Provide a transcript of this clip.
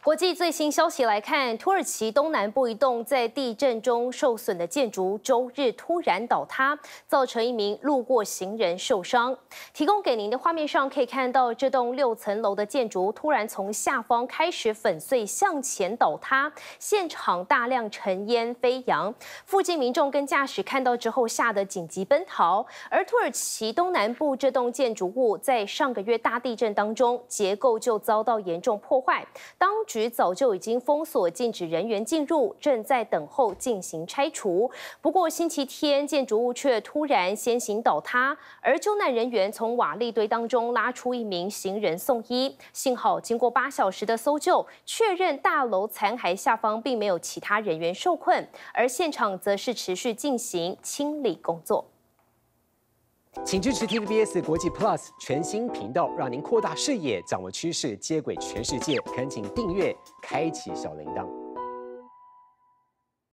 国际最新消息来看，土耳其东南部一栋在地震中受损的建筑周日突然倒塌，造成一名路过行人受伤。提供给您的画面上可以看到，这栋6层楼的建筑突然从下方开始粉碎向前倒塌，现场大量尘烟飞扬。附近民众跟驾驶看到之后吓得紧急奔逃。而土耳其东南部这栋建筑物在上个月大地震当中，结构就遭到严重破坏。当局早就已经封锁，禁止人员进入，正在等候进行拆除。不过星期天，建筑物却突然先行倒塌，而救难人员从瓦砾堆当中拉出一名行人送医。幸好经过8小时的搜救，确认大楼残骸下方并没有其他人员受困，而现场则是持续进行清理工作。 请支持 TVBS 国际 Plus 全新频道，让您扩大视野，掌握趋势，接轨全世界。恳请订阅，开启小铃铛。